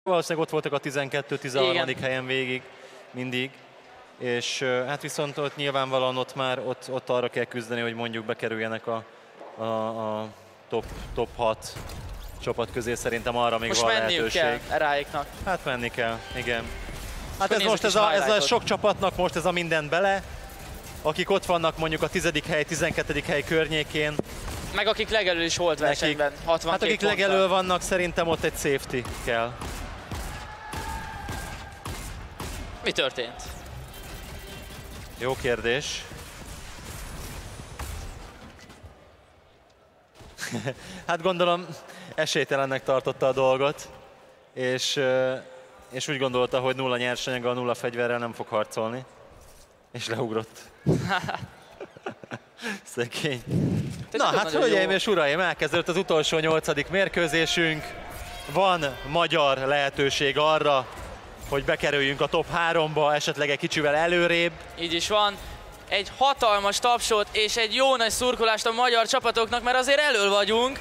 Valószínűleg ott voltak a 12-13. helyen végig, mindig. És hát viszont ott nyilvánvalóan ott arra kell küzdeni, hogy mondjuk bekerüljenek a top 6 csapat közé, szerintem arra még most van menniük lehetőség. kell ráiknak. Hát menni kell, igen. Hát ez a sok csapatnak most ez a minden bele, akik ott vannak mondjuk a 10. hely, 12. hely környékén. Meg akik legelől is volt versenyben, 62 hát akik ponttal. legelől vannak, szerintem ott egy safety kell. Mi történt? Jó kérdés. Hát gondolom esélytelennek tartotta a dolgot, és úgy gondolta, hogy nulla nyersanyaggal, nulla fegyverrel nem fog harcolni. És leugrott. Szegény. Na hát, hölgyeim és uraim, elkezdődött az utolsó 8. mérkőzésünk. Van magyar lehetőség arra, hogy bekerüljünk a top 3-ba, esetleg egy kicsivel előrébb. Így is van. Egy hatalmas tapsot és egy jó nagy szurkolást a magyar csapatoknak, mert azért elől vagyunk.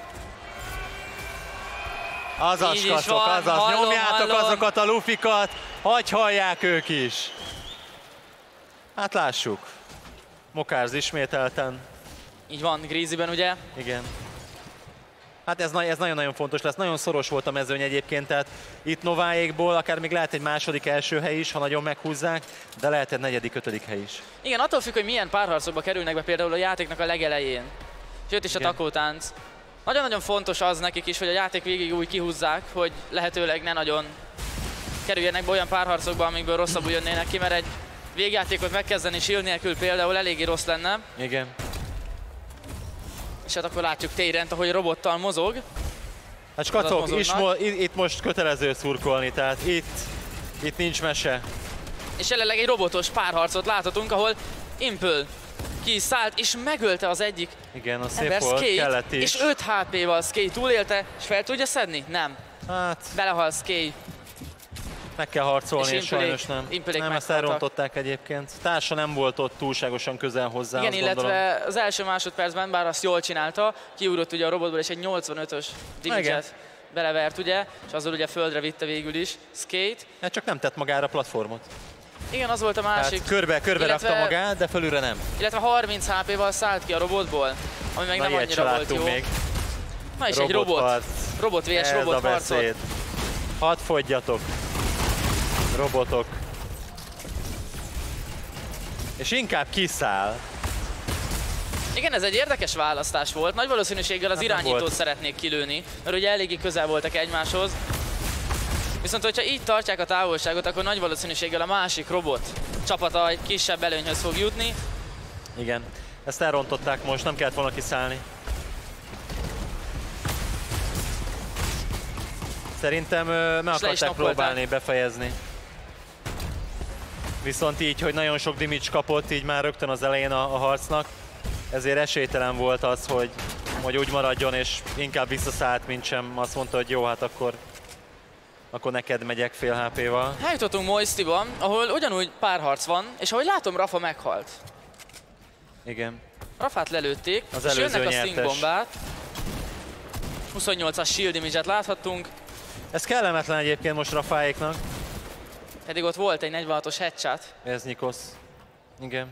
Azaz, kacok, azaz, nyomjátok azokat a lufikat, hagyj hallják ők is. Hát lássuk. Mokárz ismételten. Így van, Greasyben ugye? Igen. Hát ez nagyon-nagyon fontos lesz. Nagyon szoros volt a mezőny egyébként, tehát itt Nováékból akár még lehet egy második, első hely is, ha nagyon meghúzzák, de lehet egy negyedik, 5. hely is. Igen, attól függ, hogy milyen párharcokba kerülnek be például a játéknak a legelején. Sőt is a takótánc. Nagyon-nagyon fontos az nekik is, hogy a játék végig úgy kihúzzák, hogy lehetőleg ne nagyon kerüljenek be olyan párharcokba, amikből rosszabbul jönnének ki, mert egy végjátékot megkezdeni shield nélkül például eléggé rossz lenne. Igen. És hát akkor látjuk Tyrant, ahogy robottal mozog. Hát skatok, itt most kötelező szurkolni, tehát itt nincs mese. És jelenleg egy robotos párharcot láthatunk, ahol Impel kiszállt és megölte az egyik. Igen, a szép volt, kellett is. És 5 HP-val Skate túlélte, és fel tudja szedni? Nem. Hát... belehal Skate. Meg kell harcolni, és sajnos nem. Nem, ezt elrontották egyébként. Társa nem volt ott túlságosan közel hozzá. Igen, illetve az első másodpercben, bár azt jól csinálta, kiugrott ugye a robotból, és egy 85-ös damage-et belevert, ugye, és azzal ugye földre vitte végül is Skate. Hát csak nem tett magára platformot. Igen, az volt a másik. Körbe rakta magát, de fölülre nem. Illetve 30 HP-val szállt ki a robotból, ami meg nem annyira volt jó. Még. Na és egy robot. Robot vs. robot harcot. Hadd fogyjatok. Robotok. És inkább kiszáll. Igen, ez egy érdekes választás volt. Nagy valószínűséggel az irányítót szeretnék kilőni, mert ugye eléggé közel voltak egymáshoz. Viszont, hogyha így tartják a távolságot, akkor nagy valószínűséggel a másik robot csapata egy kisebb előnyhöz fog jutni. Igen, ezt elrontották most, nem kellett volna kiszállni. Szerintem meg akarták próbálni befejezni. Viszont így, hogy nagyon sok damage kapott, így már rögtön az elején a harcnak, ezért esélytelen volt az, hogy úgy maradjon, és inkább visszaszállt, mint sem azt mondta, hogy jó, hát akkor neked megyek fél HP-val. Eljutottunk Moistiban, ahol ugyanúgy párharc van, és ahogy látom, Rafa meghalt. Igen. Rafát lelőtték, az és előző jönnek a nyertes. Sting bombát. 28-as shield damage-et láthattunk. Ez kellemetlen egyébként most Rafáéknak. Pedig ott volt egy 46-os headshot. Ez Nikosz. Igen.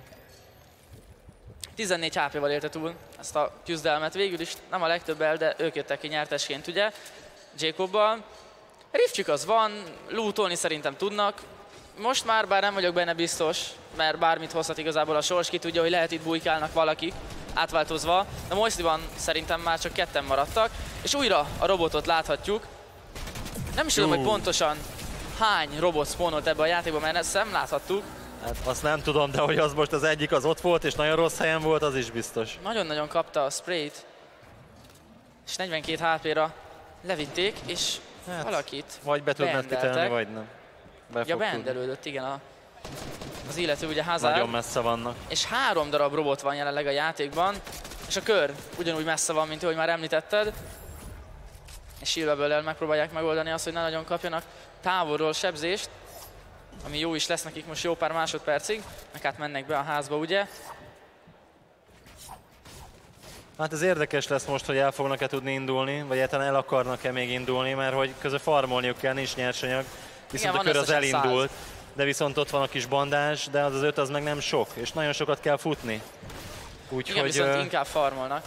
14 HP-val élte túl ezt a küzdelmet. Végül is nem a legtöbbel, de ők jöttek ki nyertesként, ugye? Jacobbal. Riftjük az van, lootolni szerintem tudnak. Most már bár nem vagyok benne biztos, mert bármit hozhat igazából a sors, ki tudja, hogy lehet itt bujkálnak valakik átváltozva. De Moistiban szerintem már csak ketten maradtak, és újra a robotot láthatjuk. Nem is tudom, hogy pontosan hány robot spawnolt ebbe a játékba, mert ezt nem láthattuk. Hát azt nem tudom, de hogy az most az egyik az ott volt, és nagyon rossz helyen volt, az is biztos. Nagyon-nagyon kapta a sprayt, és 42 HP-ra levitték, és hát, valakit vagy be tudnád kitelni, vagy nem. Ja, beendelődött, igen, az illető ugye Hazard. Nagyon messze vannak. És 3 darab robot van jelenleg a játékban, és a kör ugyanúgy messze van, mint ahogy már említetted. És Silverből megpróbálják megoldani azt, hogy ne nagyon kapjanak távolról sebzést, ami jó is lesz nekik most jó pár másodpercig, meg hát mennek be a házba, ugye? Hát ez érdekes lesz most, hogy el fognak-e tudni indulni, vagy egyáltalán el akarnak-e még indulni, mert hogy közben farmolniuk kell, nincs nyersanyag. Viszont Igen, a kör az összesen 100. elindult, de viszont ott van a kis bandás, de az 5 az meg nem sok, és nagyon sokat kell futni. Úgyhogy... Igen, viszont inkább farmolnak.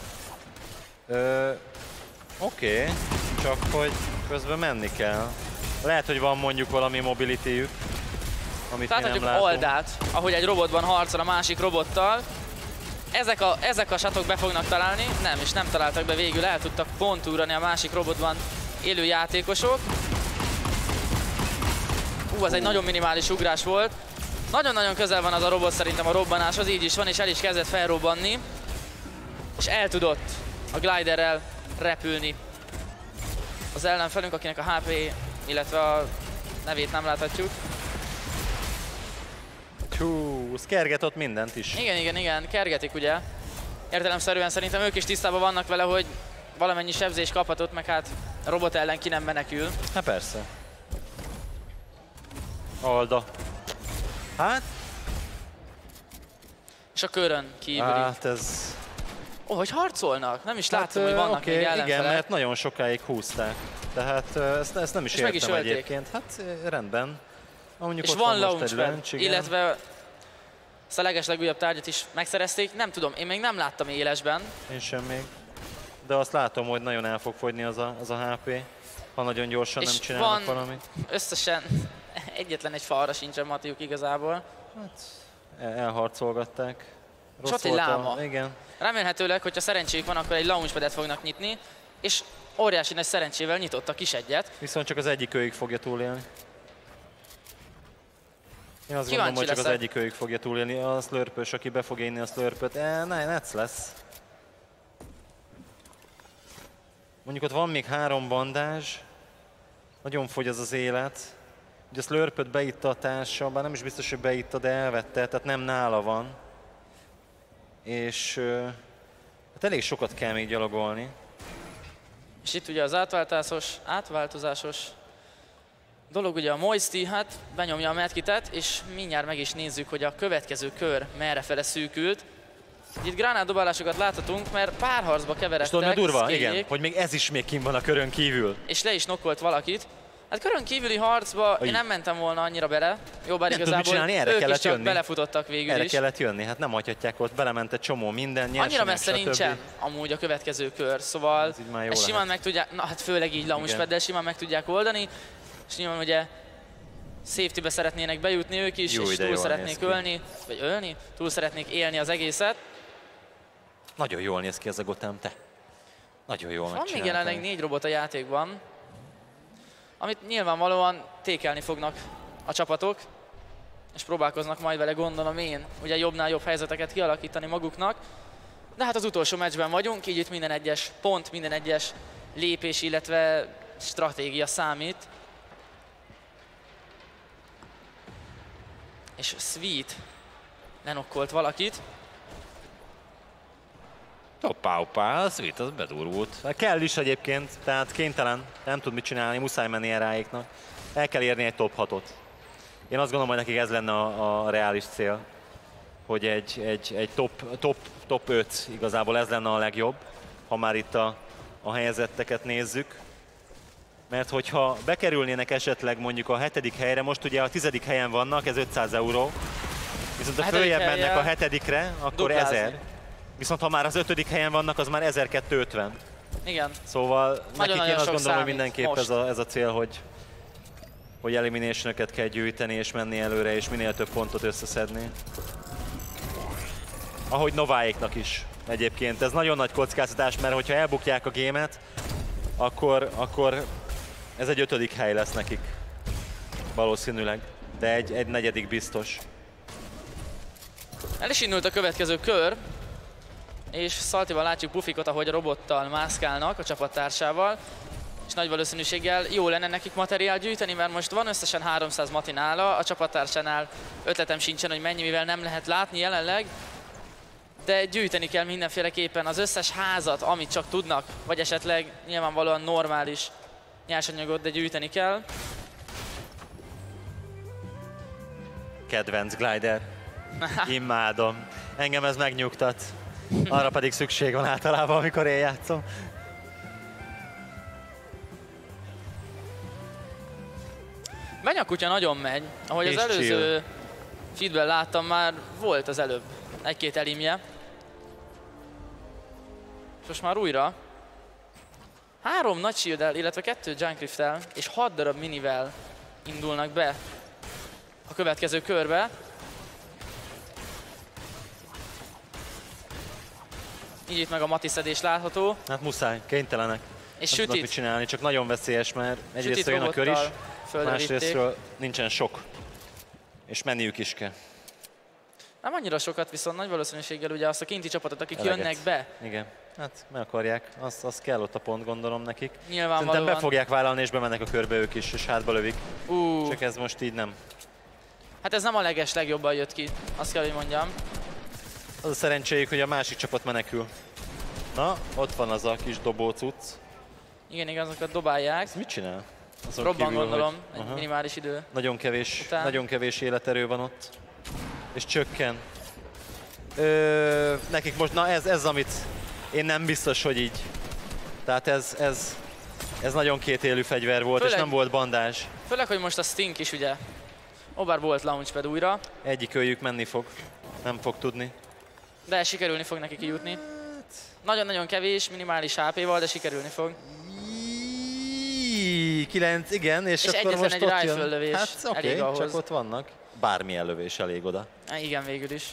Oké, csak hogy közben menni kell. Lehet, hogy van mondjuk valami mobilityjük, amit mi nem Láthatjuk látunk. Aldát, ahogy egy robotban harcol a másik robottal. Ezek a satok be fognak találni, nem, és nem találtak be végül, el tudtak pont ugrani a másik robotban élő játékosok. Az egy nagyon minimális ugrás volt. Nagyon-nagyon közel van az a robot szerintem a robbanáshoz, így is van, és el is kezdett felrobbanni. És el tudott a gliderrel repülni az ellenfelünk, akinek a HP, illetve a nevét nem láthatjuk. Hú, kerget ott mindent is. Igen, kergetik ugye. Értelemszerűen szerintem ők is tisztában vannak vele, hogy valamennyi sebzés kaphatott, meg hát a robot ellen ki nem menekül. Hát persze. Alda. Hát? És a körön kívüli. Hát ez... Hogy harcolnak? Nem is láttam, hogy vannak még ellenfelek. Igen, mert nagyon sokáig húzták. Tehát ezt nem is és meg is értem ölték. egyébként. Hát rendben. Mondjuk És ott van most egy launchpad, lunch, igen. illetve ezt a legeslegújabb tárgyat is megszerezték. Nem tudom, én még nem láttam élesben. Én sem még. De azt látom, hogy nagyon el fog fogyni az a HP, ha nagyon gyorsan nem csinálnak valamit. Összesen egyetlen egy falra sincsen Matiuk igazából. Hát elharcolgatták. És ott egy láma. Igen. Remélhetőleg, hogyha szerencséjük van, akkor egy launchpadet fognak nyitni, és óriási nagy szerencsével nyitottak is egyet. Viszont csak az egyik őjük fogja túlélni. Én azt Kíváncsi gondolom, hogy csak az leszek. egyik őjük fogja túlélni. A slurpös, aki be fog inni a slurpöt, Netsz lesz. Mondjuk ott van még 3 bandázs. Nagyon fogy az élet. Ugye a slurpöt beitta a társa, bár nem is biztos, hogy beitta, de elvette, tehát nem nála van. És hát elég sokat kell még gyalogolni. És itt ugye az átváltozásos dolog, ugye a Moisty, hát benyomja a medkitet, és mindjárt meg is nézzük, hogy a következő kör merrefele szűkült. Itt gránátdobálásokat láthatunk, mert párharcba keveredtek. És tudod, mi a durva? Skilljék, Igen, hogy még ez is még kint van a körön kívül. és le is nokkolt valakit. Hát körön kívüli harcba én nem mentem volna annyira bele. Jó, bár Nem tud mit igazából csinálni, erre ők is kellett csak jönni. belefutottak végül Erre is. kellett jönni, hát nem hagyhatják ott, belement egy csomó minden, nyersanyag, Annyira messze stb. nincsen amúgy a következő kör, szóval Ez így már jó ezt simán lehet. meg tudják, na hát főleg így launchpaddel simán meg tudják oldani, és nyilván ugye safety-be szeretnének bejutni ők is, Jó, és de túl jól szeretnék néz ki. ölni, vagy ölni, túl szeretnék élni az egészet. Nagyon jól néz ki ez a Gotham, te. Nagyon jól Van még megcsinálták. jelenleg 4 robot a játékban, amit nyilvánvalóan tékelni fognak a csapatok, és próbálkoznak majd vele, gondolom én, ugye jobbnál jobb helyzeteket kialakítani maguknak. De hát az utolsó meccsben vagyunk, így itt minden egyes pont, minden egyes lépés, illetve stratégia számít. És Sweet lenokkolt valakit. Hoppá, az Sweet, az bedurvult. Kell is egyébként, tehát kénytelen, nem tud mit csinálni, muszáj menni ráéknak. El kell érni egy top 6-ot. Én azt gondolom, hogy nekik ez lenne a reális cél, hogy egy top 5 igazából ez lenne a legjobb, ha már itt a helyezetteket nézzük. Mert hogyha bekerülnének esetleg mondjuk a 7. helyre, most ugye a 10. helyen vannak, ez 500 euró, viszont ha följebb mennek a 7-re, akkor duplázni. 1000. Viszont ha már az 5. helyen vannak, az már 1250. Igen, Szóval nekik én azt sok gondolom, hogy számít mindenképp most. ez a cél, hogy elimination-öket kell gyűjteni és menni előre, és minél több pontot összeszedni. Ahogy Nováéknak is egyébként. Ez nagyon nagy kockáztatás, mert hogyha elbukják a gémet, akkor ez egy 5. hely lesz nekik. Valószínűleg. De egy 4. biztos. el is indult a következő kör, és Saltival látjuk Pufikot, ahogy a robottal mászkálnak a csapattársával, és nagy valószínűséggel jó lenne nekik materiál gyűjteni, mert most van összesen 300 mati nála, a csapattársánál ötletem sincsen, hogy mennyi, mivel nem lehet látni jelenleg, de gyűjteni kell mindenféleképpen az összes házat, amit csak tudnak, vagy esetleg nyilvánvalóan normális nyersanyagot, de gyűjteni kell. Kedvenc glider. Imádom. Engem ez megnyugtat. Arra pedig szükség van általában, amikor én játszom. Benyakutya nagyon megy. Ahogy az előző feedben láttam, már volt az előbb egy-két elimje. És most már újra 3 nagy shield-el, illetve 2 Junkrift-tel és 6 darab minivel indulnak be a következő körbe. Így itt meg a matiszedés látható. Hát muszáj, kénytelenek. És nem tudnak mit csinálni, csak nagyon veszélyes, mert egyrészt jön a kör is, másrésztről nincsen sok. És menniük is kell. Nem annyira sokat, viszont nagy valószínűséggel ugye azt a kinti csapatot, akik jönnek be. Igen, hát meg akarják, az kell ott a pont, gondolom nekik. Nyilvánvalóan. Szerintem be fogják vállalni és bemennek a körbe ők is, és hátba lövik. Csak ez most így nem. Hát ez nem a legjobban jött ki, azt kell, hogy mondjam. Az a szerencséjük, hogy a másik csapat menekül. Na, ott van az a kis dobó cucc. Igen, azokat dobálják. Ez mit csinál? Azon Robban kívül, gondolom, hogy... egy minimális idő. Nagyon kevés életerő van ott. És csökken. Nekik most, na ez amit én nem biztos, hogy így. Tehát ez nagyon kétélű fegyver volt, és nem volt bandázs. Főleg, hogy most a Stink is ugye. Bár volt launchpad újra. Egyik őjük menni fog. Nem fog tudni. De sikerülni fog neki kijutni. Nagyon-nagyon kevés, minimális HP-val, de sikerülni fog. 9, igen, és akkor most egy ott rifle jön. lövés Hát oké, csak ott vannak. Bármilyen lövés elég oda. Igen, végül is.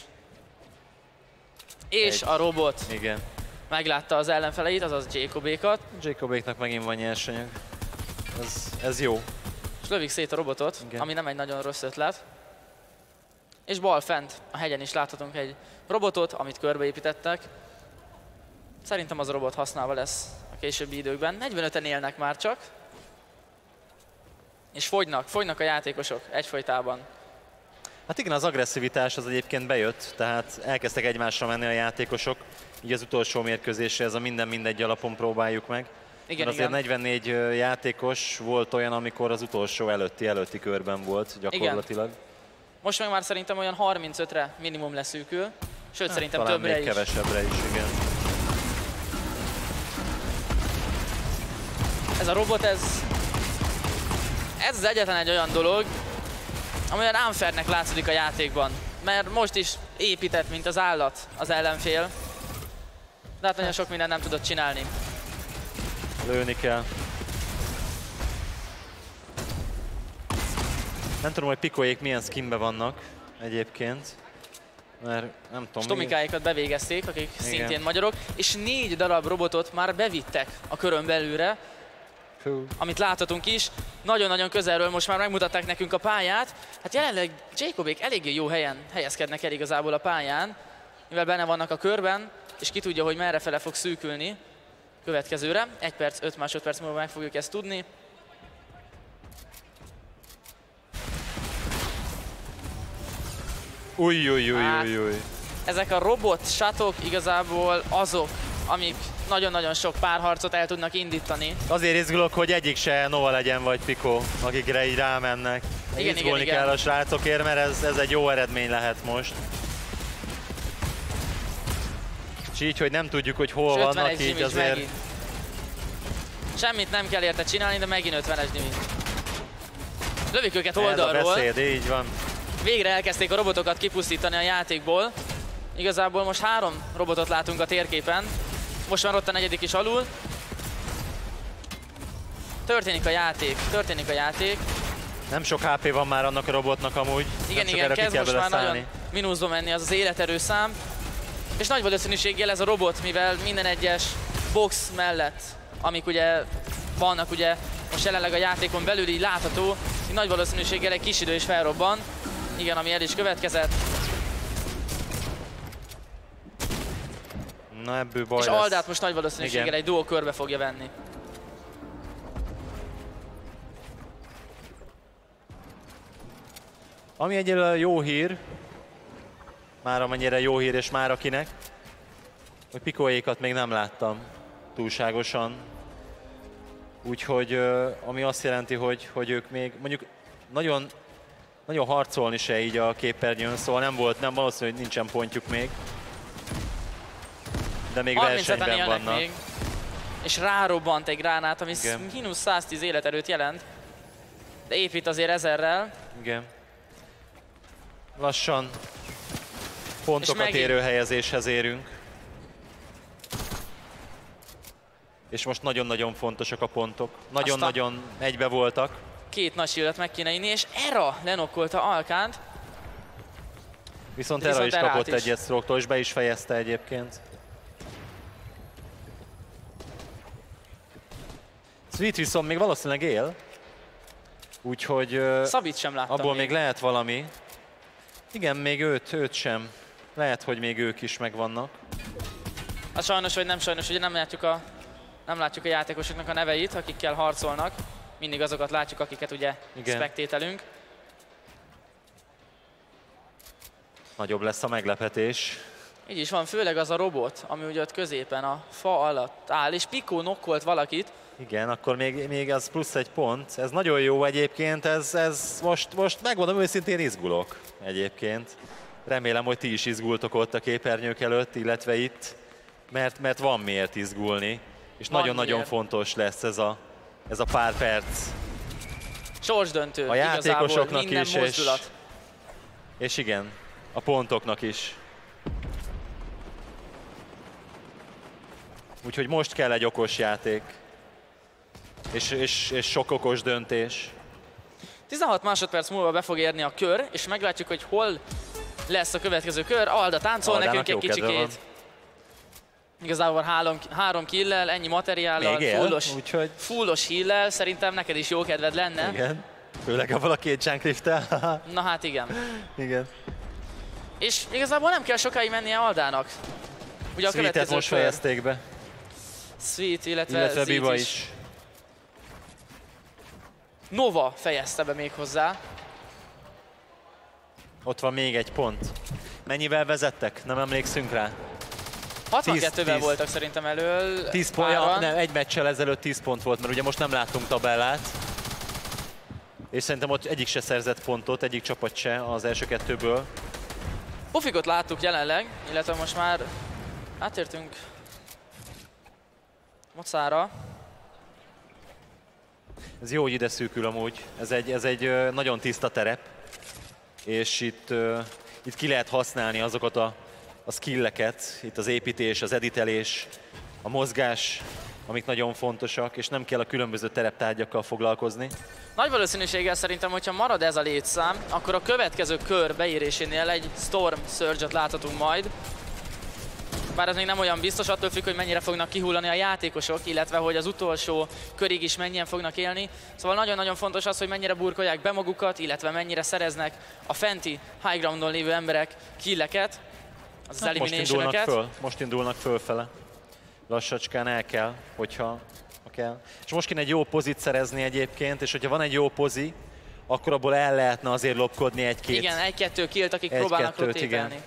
És a robot igen. meglátta az ellenfeleit, azaz Jacobékat. Jacobéknak megint van nyersanyag. Ez jó. És lövik szét a robotot, igen. Ami nem egy nagyon rossz ötlet. És bal fent a hegyen is láthatunk egy robotot, amit körbeépítettek. Szerintem az a robot használva lesz a későbbi időkben. 45-en élnek már csak. És fogynak a játékosok egyfolytában. Hát igen, az agresszivitás az egyébként bejött, tehát elkezdtek egymásra menni a játékosok. Így az utolsó mérkőzésre ez a minden mindegy alapon próbáljuk meg. Igen, mert azért 44 játékos volt olyan, amikor az utolsó előtti körben volt gyakorlatilag. Igen. Most meg már szerintem olyan 35-re minimum leszűkül, sőt szerintem talán többre még is. Kevesebbre is, igen. Ez a robot, ez az egyetlen egy olyan dolog, ami olyan unfairnek látszik a játékban. Mert most is épített, mint az állat az ellenfél. De hát nagyon sok mindent nem tudott csinálni. Lőni kell. Nem tudom, hogy Pikoék milyen skinbe vannak egyébként. Mert nem tudom. Stomikáikat bevégezték, akik szintén magyarok. És 4 darab robotot már bevittek a körön belülre. Amit láthatunk is, nagyon-nagyon közelről most már megmutatták nekünk a pályát. Hát jelenleg Jacobék eléggé jó helyen helyezkednek el igazából a pályán, mivel benne vannak a körben, és ki tudja, hogy merre fele fog szűkülni következőre. 1 perc, 5 másodperc múlva meg fogjuk ezt tudni. Új. Ezek a robot sátok igazából azok, amik nagyon-nagyon sok párharcot el tudnak indítani. Azért izgulok, hogy egyik se Nova legyen vagy Pico, akikre így rámennek. Izgulni kell a srácokért, mert ez egy jó eredmény lehet most. És így, hogy nem tudjuk, hogy hol vannak, így azért... Megint. Semmit nem kell érte csinálni, de megint 50-es Dimi. Lövik őket oldalról. Ez a beszéd, így van. Végre elkezdték a robotokat kipusztítani a játékból. Igazából most 3 robotot látunk a térképen. Most már ott a 4. is alul. Történik a játék. Nem sok HP van már annak a robotnak amúgy. Igen, kezd most már nagyon mínuszba menni az életerőszám. És nagy valószínűséggel ez a robot, mivel minden egyes box mellett, amik ugye vannak ugye most jelenleg a játékon belül így látható, így nagy valószínűséggel egy kis idő is felrobban. Igen, ami el is következett. Na ebből baj és lesz. Aldát most nagy valószínűséggel egy duo körbe fogja venni. Ami egyelőre jó hír, már amennyire jó hír és már akinek, hogy Pikoékat még nem láttam túlságosan. Úgyhogy ami azt jelenti, hogy ők még mondjuk nagyon harcolni se így a képernyőn, szóval nem valószínű, hogy nincsen pontjuk még. de még 37-en versenyben élnek vannak. még. És rárobbant egy gránát, ami Igen. mínusz 110 életerőt jelent. De épít azért 1000-rel. Igen. Lassan pontokat megint- érő helyezéshez érünk. És most nagyon-nagyon fontosak a pontok. Nagyon-nagyon egybe voltak. Két nagy shieldet meg kéne inni, és Era lenokkolta Alkánt. Viszont Viszont Era is Erát kapott is. egyet Stroke-tól, és be is fejezte egyébként. Sweet viszont még valószínűleg él. Úgyhogy Szabit sem láttam abból még lehet valami. Igen, még őt sem. Lehet, hogy még ők is megvannak. Hát sajnos vagy nem sajnos, ugye nem látjuk a játékosoknak a neveit, akikkel harcolnak. Mindig azokat látjuk, akiket ugye spektételünk. Nagyobb lesz a meglepetés. Így is van, főleg az a robot, ami ugye ott középen a fa alatt áll, és Pico nokkolt valakit. Igen, akkor még az plusz egy pont. Ez nagyon jó egyébként, ez most megmondom őszintén izgulok egyébként. Remélem, hogy ti is izgultok ott a képernyők előtt, illetve itt, mert van miért izgulni. És nagyon-nagyon fontos lesz ez a pár perc. Sorsdöntő, A játékosoknak minden is, mozdulat. és igen, a pontoknak is. Úgyhogy most kell egy okos játék. És sok okos döntés. 16 másodperc múlva be fog érni a kör, és meglátjuk, hogy hol lesz a következő kör. Alda táncol Aldának nekünk egy kicsikét. Igazából 3 kill-lel, ennyi materiállal, fullos heal-lel, szerintem neked is jó kedved lenne. Igen, főleg abban a két Junkrift-tel. Na hát igen. Igen. És igazából nem kell sokáig mennie Aldának. Ugye a következő most fejezték be. Sweet, illetve Biba is. Nova fejezte be még hozzá. Ott van még egy pont. Mennyivel vezettek? Nem emlékszünk rá. 62-vel voltak szerintem elől. 10 pont, nem, egy meccsel ezelőtt 10 pont volt, mert ugye most nem láttunk tabellát. És szerintem ott egyik se szerzett pontot, egyik csapat se az első kettőből. Pufikot láttuk jelenleg, illetve most már átértünk Mocára. Ez jó, hogy ide szűkül amúgy. Ez egy nagyon tiszta terep. És itt ki lehet használni azokat a skilleket, itt az építés, az editelés, a mozgás, amik nagyon fontosak, és nem kell a különböző tereptárgyakkal foglalkozni. Nagy valószínűséggel szerintem, hogyha marad ez a létszám, akkor a következő kör beérésénél egy Storm Surge-ot láthatunk majd. Bár ez még nem olyan biztos, attól függ, hogy mennyire fognak kihullani a játékosok, illetve hogy az utolsó körig is mennyien fognak élni. Szóval nagyon-nagyon fontos az, hogy mennyire burkolják be magukat, illetve mennyire szereznek a fenti high groundon lévő emberek killeket, az eliminationöket. Most indulnak fölfele. Lassacskán el kell, hogyha kell. És most kéne egy jó pozit szerezni egyébként, és hogyha van egy jó pozi, akkor abból el lehetne azért lopkodni egy-két. Igen, egy-kettő killt, akik próbálnak rotépelni.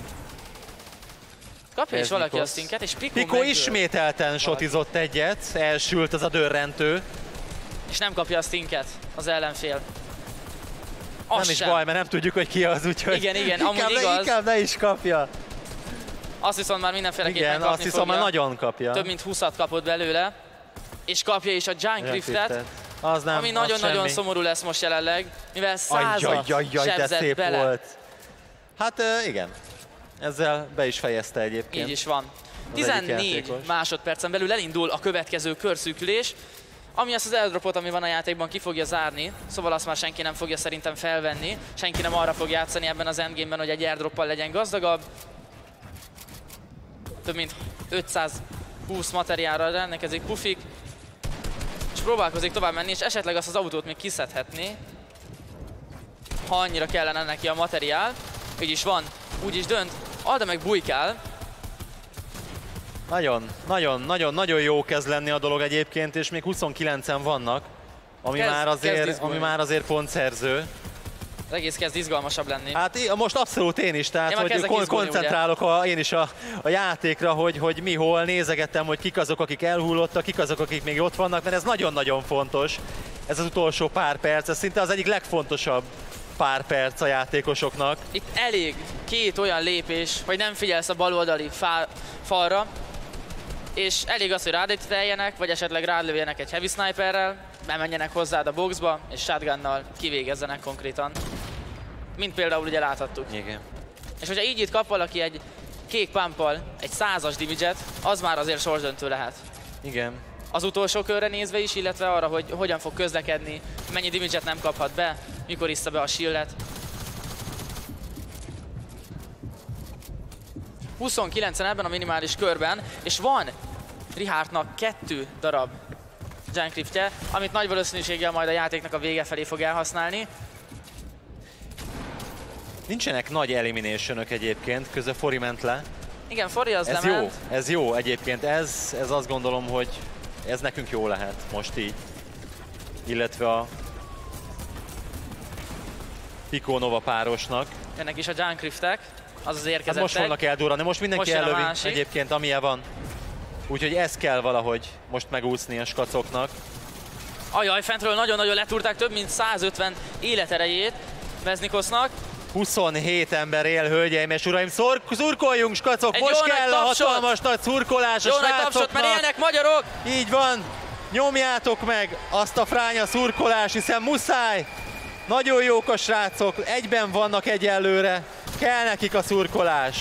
Kapja is valaki a stinket, és Pico ismételten shotizott egyet, elsült az a dörrentő. És nem kapja a stinket az ellenfél. Nem is baj, mert nem tudjuk, hogy ki az, úgyhogy igen, amúgy igaz. Inkább ne is kapja. Azt viszont már mindenféleképpen kapni azt hiszem, már nagyon kapja. Több mint 20-at kapott belőle. És kapja is a Junkriftet, ami nagyon-nagyon szomorú lesz most jelenleg, mivel 100-at sebzett bele. Volt. Hát igen, ezzel be is fejezte egyébként. Így is van. 14 másodpercen belül elindul a következő körszűkülés, ami azt az airdropot, ami van a játékban, ki fogja zárni, szóval azt már senki nem fogja szerintem felvenni, senki nem arra fog játszani ebben az endgame-ben, hogy egy airdroppal legyen gazdagabb. Több mint 520 materiálra rendelkezik Pufik, és próbálkozik tovább menni, és esetleg azt az autót még kiszedhetné, ha annyira kellene neki a materiál. Így is van, úgy is dönt, Alda meg bujkál. Nagyon jó kezd lenni a dolog egyébként, és még 29-en vannak, ami már azért pontszerző. Az egész kezd izgalmasabb lenni. Hát most abszolút én is, tehát hogy koncentrálok én is a játékra, hogy mi hol, nézegettem, hogy kik azok, akik elhullottak, kik azok, akik még ott vannak, mert ez nagyon-nagyon fontos. Ez az utolsó pár perc, ez szinte az egyik legfontosabb pár perc a játékosoknak. Itt elég két olyan lépés, hogy nem figyelsz a baloldali falra, és elég az, hogy rádetiteljenek, vagy esetleg rálövjenek egy heavy sniperrel, bemenjenek hozzád a boxba, és shotgunnal kivégezzenek konkrétan. Mint például ugye láthattuk. Igen. És hogyha így itt kap valaki egy kék pumpal egy 100-as damage-et, az már azért sorsdöntő lehet. Igen. Az utolsó körre nézve is, illetve arra, hogy hogyan fog közlekedni, mennyi damage-et nem kaphat be, mikor iszta be a shieldet. 29-en ebben a minimális körben, és van Richardnak 2 darab Junkriftje, amit nagy valószínűséggel majd a játéknak a vége felé fog elhasználni. Nincsenek nagy eliminationök egyébként, közben Fori ment le. Igen, Fori az Ez lement. jó, ez jó egyébként, ez azt gondolom, hogy ez nekünk jó lehet most így. Illetve a Pico Nova párosnak. Ennek is a Junkriftek, az érkezett. Hát most fognak eldurrani, most mindenki most ellövi egyébként, amilyen van. Úgyhogy ez kell valahogy most megúszni a skacoknak. Ajaj, fentről nagyon-nagyon letúrták, több mint 150 életerejét Veznikosnak. 27 ember él, hölgyeim és uraim, szurkoljunk, skacok! Egy Most jó kell nagy a tapsot. hatalmas nagy szurkolás a Jó nagy tapsot, mert élnek magyarok! Így van! Nyomjátok meg azt a fránya szurkolás, hiszen muszáj! Nagyon jók a srácok, egyben vannak egyelőre, kell nekik a szurkolás.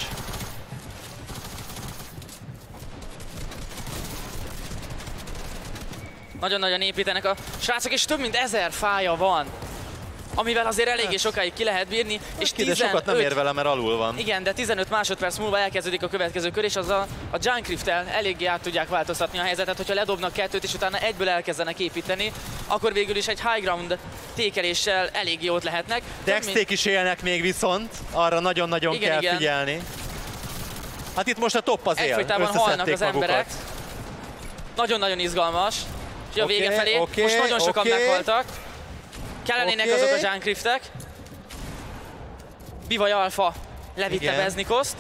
Nagyon-nagyon építenek a srácok, és több mint 1000 fája van, amivel azért eléggé sokáig ki lehet bírni. És de sokat nem ér vele, mert alul van. Igen, de 15 másodperc múlva elkezdődik a következő kör, és az a Junkrift-tel eléggé át tudják változtatni a helyzetet, hogyha ledobnak 2-t, és utána egyből elkezdenek építeni, akkor végül is egy high ground tékeléssel eléggé jót lehetnek. Dexték is élnek még viszont, arra nagyon-nagyon kell figyelni. Hát itt most a top az él, egyfolytában halnak az magukat. emberek. Nagyon-nagyon izgalmas. És a vége felé most nagyon sokan meghaltak. Kellenének azok a Junkriftek. Bivaj Alpha levitte Veznikoszt.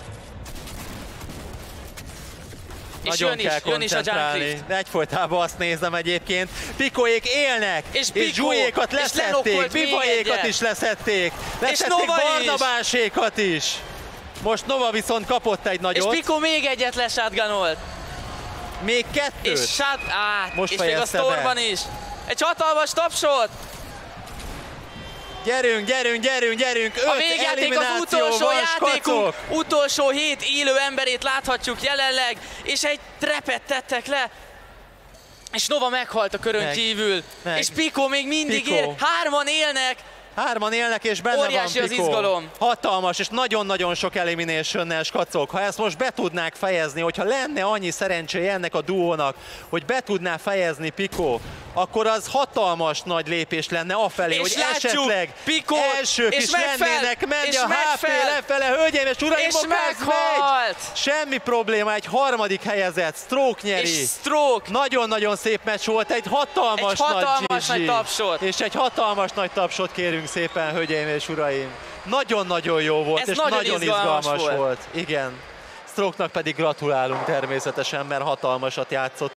És nagyon jön is a Junkrift. Egyfolytában azt nézem egyébként. Pikoék élnek, és Zsujékat leszették, Bivajékat is leszették. Leszették Barnabásékat is. Most Nova viszont kapott egy nagyot. És Piko még egyet leshotgunolt. Még 2. És most és még a Stormban is. Egy hatalmas tapsot. Gyerünk, gyerünk, gyerünk, gyerünk! A végjáték az utolsó játékunk, utolsó 7 élő emberét láthatjuk jelenleg, és egy trepet tettek le, és Nova meghalt a körön kívül, és Pico még mindig él, 3-an élnek! 3-an élnek, és benne óriási van Pico. Az izgalom. Hatalmas, és nagyon-nagyon sok eliminationnel, skacok. Ha ezt most be tudnák fejezni, hogyha lenne annyi szerencséje ennek a duónak, hogy be tudná fejezni Pico, akkor az hatalmas nagy lépés lenne afelé, hogy esetleg elsők is lennének menni a HP lefele, hölgyeim és uraim, és meghalt! Semmi probléma, egy harmadik helyezett, Stroke nyeri. És Stroke! Nagyon-nagyon szép meccs volt, egy hatalmas nagy tapsot. És egy hatalmas nagy tapsot kérünk szépen, hölgyeim és uraim. Nagyon-nagyon jó volt, és nagyon izgalmas volt. Igen. Stroke-nak pedig gratulálunk természetesen, mert hatalmasat játszott.